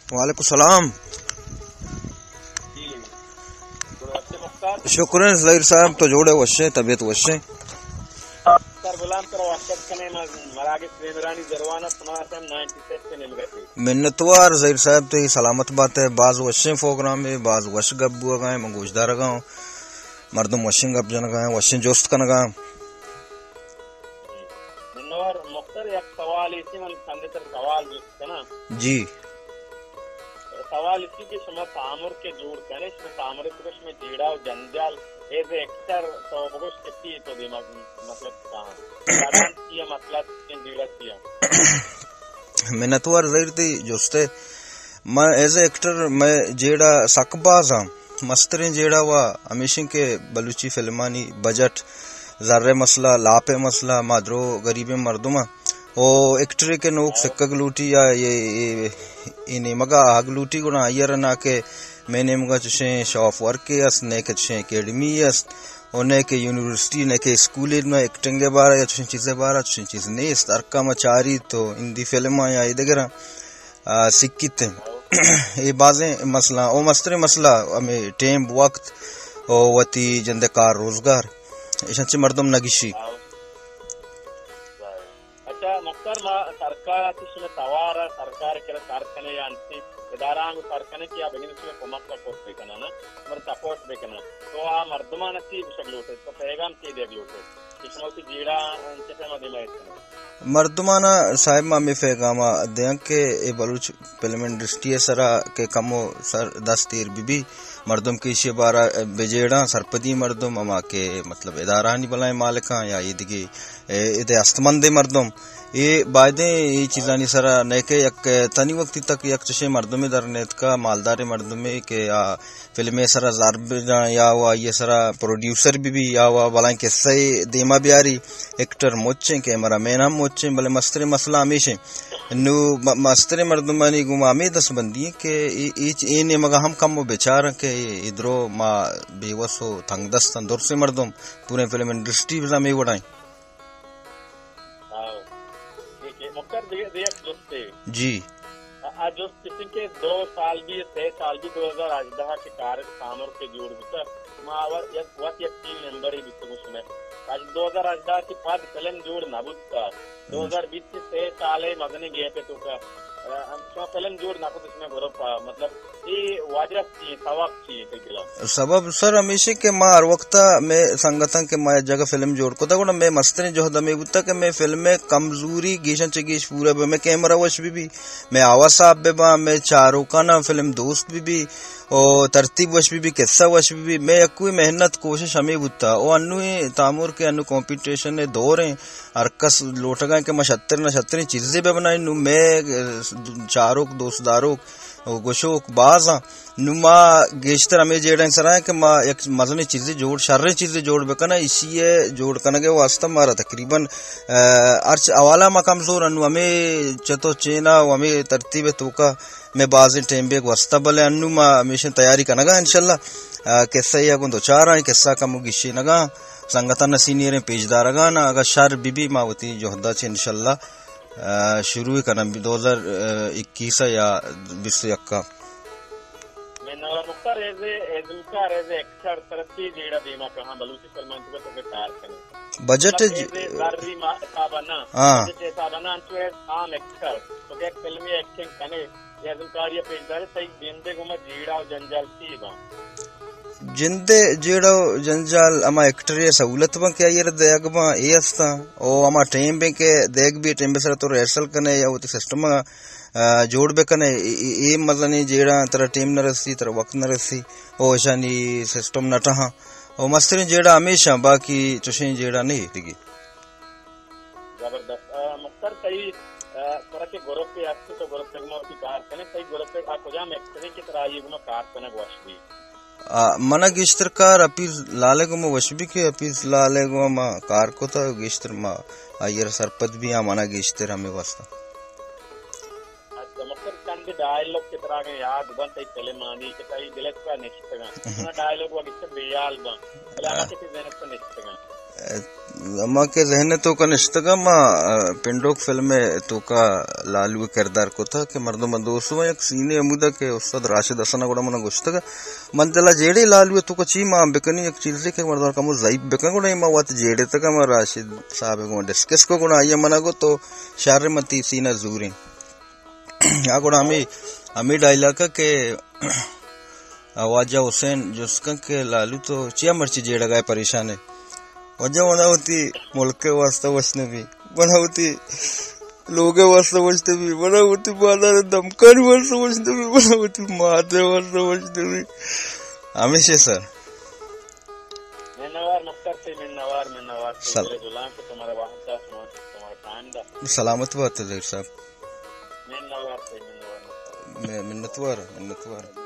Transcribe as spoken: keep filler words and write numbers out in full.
وعلیکم السلام. شکر ہے ظہیر صاحب تو جوڑے وشے طبیعت وشے منتوار ظہیر صاحب تو ہی سلامت بات ہے. بعض وشے پروگرام میں بعض وش گپ بو گئے منگوشدار گاؤں مردم وشنگ گپ جن گئے وشن جوست کن گا. جی سوال اسی کے شما تعامر کے جوڑ کرے اس میں تعامر کش میں جیڑا و جنجال ایز ایکٹر تو بگوش کتی تو دی مطلب کہاں کاران کیا مطلب کن جیڑا کیا منتوار ظہیر دی جوستے میں ایز ایکٹر میں جیڑا سکباز ہاں مسترین جیڑا وا ہمیشہ کے بلوچی فلمانی بجٹ ذرے مسئلہ لاپے مسئلہ مادرو غریب مردمہ او ایکٹری کے نوک سکگ لوٹی یا یہ انہیں مگا آگ لوٹی گنا آئیر نا کہ میں نے مگا چشیں شاف ورکی اس نیک چشیں اکیڈمی اس اونے کے یونیورسٹی نے کے اسکولی میں ایکٹنگ بارا یا چشیں چیزیں بارا چشیں چیز نہیں اس ارکا مچاری تو ہندی فلم یا ادگرہ سکیتے یہ بازیں مسئلہ او مستر مسئلہ ہمیں ٹیم وقت او وتی جندکار روزگار ایشن مردم نگیشی مختار ما سرکار تشنے توارا سرکار کے کارخانے یا انتی اداران کارخانے کیا بگین اس میں کمک سپورٹ بیکنا نا مر سپورٹ بیکنا تو آ مردمان تی بشکلوٹے تو پیغام تی دے گلوٹے کشمو تی جیڑا انچے ما دیما ایتنا مردمانا صاحب ما می پیغاما دیاں کہ اے بلوچ فلم انڈسٹری سرا کے کمو سر دس تیر بی بی مردم کی شی بارا بجیڑا سرپدی مردم اما کے مطلب ادارانی بلائیں مالکاں یا ایدگی ادے استمندے مردم یہ بائدیں یہ چیزانی سرا نیکے یک تنی وقتی تک یک چشے مردمی در نیت کا مالدار مردمی کہ فلمیں سرا ضرب یا ہوا یہ سرا پروڈیوسر بھی بھی یا ہوا بلائیں کہ صحیح دیما بیاری ایکٹر موچیں کیمرہ مین ہم موچیں بلے مستر مسئلہ ہمیشہ نو مستر مردمانی گمامی دس بندی کہ این مگا ہم کم و بیچار کہ ادرو ما بیوسو تھنگ دستن دور سے مردم پورے فلم انڈسٹری بزا میں وڑائیں جی جو کسی کے دو سال بھی تے سال بھی دو ہزار اجدہ کے کار کامر کے جوڑ بتا ماور یک وقت یک ٹیم ممبر ہی بتا اس میں آج دو ہزار اجدہ کی پاد فلم جوڑ نبود کا دو ہزار بیس سے تے سالے مدنی گئے پہ تو کا شما فلم جوڑ نبود اس میں گروپ مطلب یہ واجہ کی سواب کی سبب سر ہمیشہ کہ ماں ہر وقت میں سنگتاں کہ میں جگہ فلم جوڑ کو تھا میں مسترین جو ہدا میں بتا کہ میں فلم میں کمزوری گیشن چگیش پورا بے میں کیمرہ وش بھی بھی میں آواز صاحب بے با میں چاروں کا نا فلم دوست بھی بھی اور ترتیب وش بھی بھی قصہ وش بھی بھی میں کوئی محنت کوشش ہمیں بتا او انو تعمر کے انو کمپٹیشن دور ہیں ارکس لوٹ گئے کہ میں شتر نہ شتری چیزیں بے بنائی نو میں چاروں دوست داروں گوشوک باز نما گیشتر ہمیں جیڑا سر ہے کہ ما ایک مزنی چیزیں جوڑ شرری چیزیں جوڑ بکنا اسی ہے جوڑ کرنے کے واسطہ مارا تقریباً ارچ اوالا ما کمزور انو ہمیں چتو چینا و ہمیں ترتیب توکا میں بازی ٹیم بیک واسطہ بلے انو ما ہمیشہ تیاری کرنگا انشاءاللہ قصہ یہ کو دو چار ہیں قصہ کمو گیشی نگا سنگتا نسینیریں پیجدار گا نا اگر شر بی بی ماوتی جوہدہ چھ انشاءاللہ شروع کرنا دو ہزار اکیس یا بیس یک کا میں نور مختار ایزے ایزمکار ایزے ایکٹر ترسی جیڑا دیما کہاں بلوچی سلمان تو تو کار کرنے بجٹ ایزے ذری ما حسابنا بجٹ حسابنا انتو ایز عام ایکٹر تو کہ ایک فلمی ایکٹنگ کنے ایزمکار یہ پیجدار ہے صحیح دیندے گمہ جیڑا و جنجال سی با جندے جیڑو جنجال اما ایکٹری سہولت بن کے یہ دیگ با اے استا او اما ٹیم بے کے دیگ بھی ٹیم بے سر تو ریہرسل کنے یا وہ سسٹم جوڑ بے کنے اے مزنی جیڑا تر ٹیم نہ رسی تر وقت نہ رسی او شانی سسٹم نہ ٹھا او مستری جیڑا ہمیشہ باقی چشیں جیڑا نہیں لگی زبردست مختار صحیح طرح کے گروپ پہ آپ تو گروپ تگما کی کار کنے صحیح گروپ پہ آپ کجا میں ایکٹری کی طرح یہ گما کار کنے گوشوی منا گیشتر کار اپیز لالے گو ما وشبی کے اپیز لالے گو ما کار کو تا گیشتر ما آئیر سرپد بھی آمانا گیشتر ہمیں واسطہ اچھا مطلب کندی ڈائلوگ کی طرح گئے یاد بن تی فلم آنی کہ تی دلت کا نشت گا انہا ڈائلوگ وہ گیشتر بیال بن بلا آنا کسی زینت کا نشت گا اما کے ذہن تو کا نشتگا ما پنڈوک فلم میں تو کا لالو کردار کو تھا کہ مردوں مندوسو یک سینے عمودہ کے استاد راشد حسن گوڑا منا گشتگا من تلا جیڑے لالو تو کا چی ما بکنی ایک چیز کہ مردوں کا مو ضعیف بکن گوڑا ما وات جیڑے تک ما راشد صاحب کو ڈسکس کو گوڑا آیا منا کو تو شار متی سینہ زورین آ گوڑا ہمیں ہمیں ڈائلاگ کہ آواجہ حسین جس کا کہ لالو تو چیا مرچی جیڑا گئے پریشان ہے وجہ بنا ہوتی ملک کے واسطہ وچنے بھی بنا ہوتی لوگ واسطہ وچنے بھی بنا ہوتی بازار دمکان واسطہ وچنے بھی بنا ہوتی مادر واسطہ وچنے بھی ہمیشہ سر سلامت بات ہے صاحب منتوار منتوار